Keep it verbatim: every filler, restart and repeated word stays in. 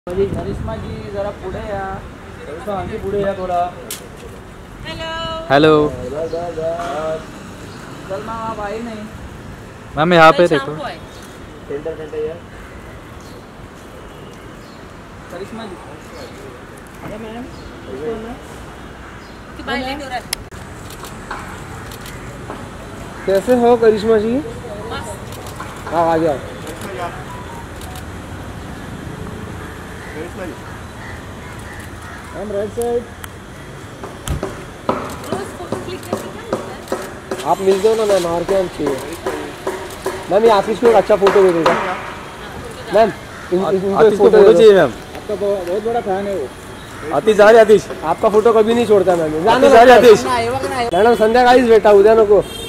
करिश्मा जी जरा पुढे या. करिश्मा आणखी पुढे या थोडा. हेलो चल ना आप आई नहीं. मैम यहाँ पे देखो. सेंटर सेंटर या. करिश्मा जी. अरे मैम कैसे हो करिश्मा जी? हाँ आ जाओ. Ma'am right side. आप मिल जाओ ना मैम. और क्या चाहिए मैम? ये आशीष को एक अच्छा फोटो दे देगा मैम. इनको एक फोटो चाहिए मैम. आपका बहुत बड़ा फैन है वो. आतिश आ रे आतिश. आपका फोटो कभी नहीं छोड़ता मैम. आतिश आ रे आतिश. मॅडम संध्याकाळीच भेटा, उद्या नको.